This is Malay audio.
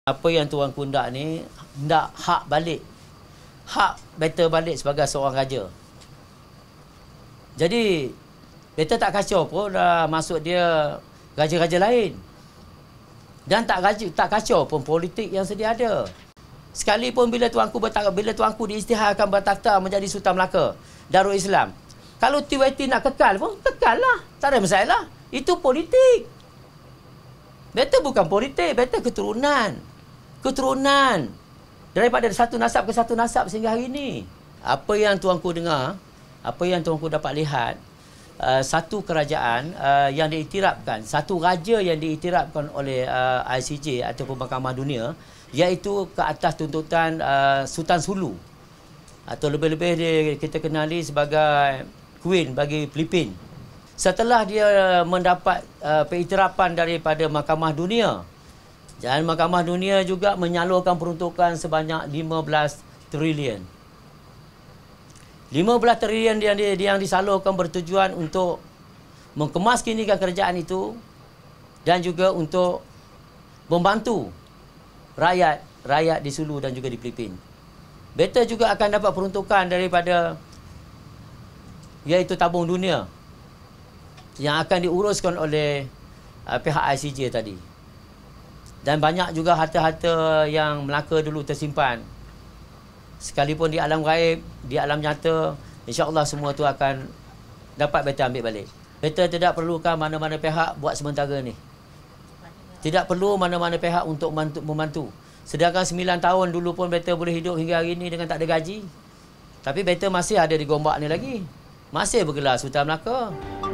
Apa yang Tuan Kundak ni hendak hak balik. Hak better balik sebagai seorang raja. Jadi better tak kacau pun dah masuk dia raja-raja lain. Dan tak kacau pun politik yang sedia ada. Sekalipun bila tuanku diisytiharkan bertakhta menjadi Sultan Melaka Darul Islam. Kalau tiba-tiba nak kekal pun kekal lah. Tak ada masalah. Itu politik. Better bukan politik, better keturunan. Keturunan. Daripada satu nasab ke satu nasab sehingga hari ini. Apa yang tuanku dengar, apa yang tuanku dapat lihat, satu kerajaan yang diiktirafkan, satu raja yang diiktirafkan oleh ICJ ataupun Mahkamah Dunia, iaitu ke atas tuntutan Sultan Sulu, atau lebih-lebih kita kenali sebagai Queen bagi Filipin. Setelah dia mendapat pengiktirafan daripada Mahkamah Dunia, dan Mahkamah Dunia juga menyalurkan peruntukan sebanyak 15 trilion. 15 trilion yang disalurkan bertujuan untuk mengkemaskinikan kerajaan itu dan juga untuk membantu rakyat di Sulu dan juga di Filipin. Better juga akan dapat peruntukan daripada iaitu tabung dunia yang akan diuruskan oleh pihak ICJ tadi. Dan banyak juga harta-harta yang Melaka dulu tersimpan. Sekalipun di alam gaib, di alam nyata, insya-Allah semua tu akan dapat better ambil balik. Better tidak perlukan mana-mana pihak buat sementara ni. Tidak perlu mana-mana pihak untuk membantu. Sedangkan 9 tahun dulu pun better boleh hidup hingga hari ini dengan tak ada gaji. Tapi better masih ada di Gombak ni lagi. Masih bergelar Sultan Melaka.